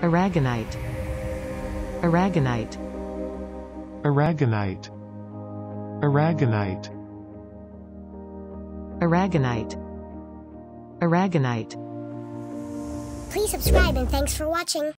aragonite, aragonite, aragonite, aragonite, aragonite, aragonite. Please subscribe and thanks for watching.